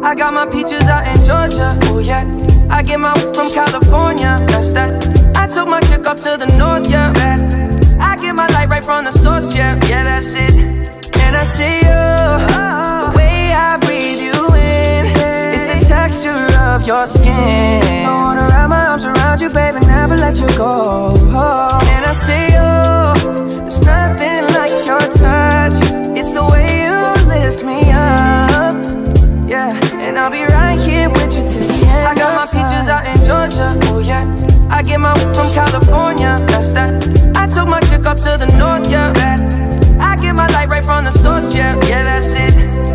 I got my peaches out in Georgia. Oh yeah. I get my from California. That's that. I took my chick up to the north, yeah. I get my light right from the source, yeah. Yeah, that's it. And I see you, the way I breathe you in. It's the texture of your skin. I wanna wrap my arms around you, baby, never let you go. And I see you, there's nothing like your touch. It's the way you lift me up, yeah. And I'll be right here with you till the end. I got my peaches out in Georgia, oh yeah. I get my from California, that's that. I took my chick up to the north, yeah. I get my light right from the source, yeah. Yeah, that's it.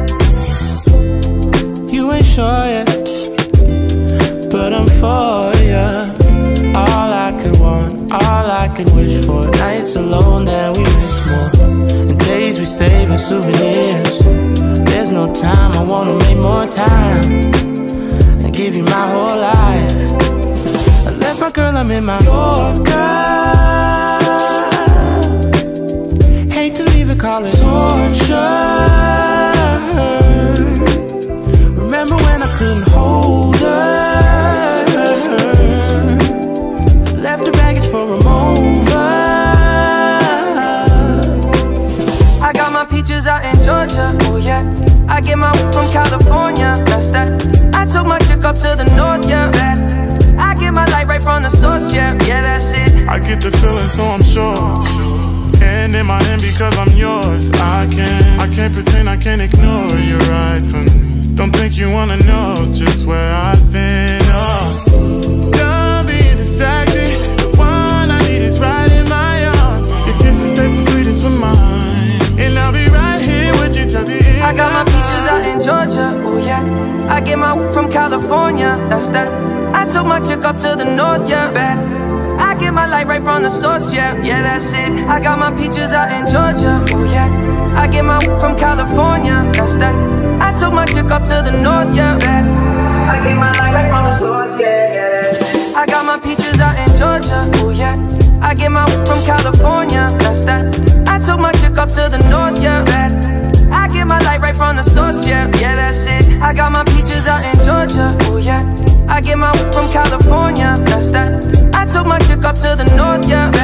You ain't sure yet, but I'm for ya. All I could want, all I could wish for. Nights alone that we miss more, and days we save as souvenirs. There's no time, I wanna make more time and give you my whole life. I left my girl, I'm in my Yorker. Hate to leave it, call it torture. Remember when I couldn't hold her? Left her baggage for a mover. I got my peaches out in Georgia, oh yeah. I get my from California, that's that. I took my chick up to the north, yeah. I get my light right from the source, yeah. Yeah, that's it. I get the feeling, so I'm sure. And in my hand because I'm yours. I can't pretend, I can't ignore. You're right for me. Don't think you wanna know just where I've been. Oh, done being distracted. The one I need is right in my arms. Your kisses taste the sweetest with mine, and I'll be right here with you till the end. I got my peaches out in Georgia, oh yeah. I get my from California, that's that. I took my chick up to the north, yeah. I get my light right from the source, yeah. Yeah, that's it. I got my peaches out in Georgia, oh yeah. I get my from California, that's that. I took my chick up to the north, yeah. I get my light right from the source, yeah, yeah, that's it. I got my peaches out in Georgia, oh yeah. I get my from California, that's that. I took my chick up to the north, yeah. I get my light right from the source, yeah. Yeah, that's it. I got my peaches out in Georgia, oh yeah. I get my from California, that's that. I took my chick up to the north, yeah.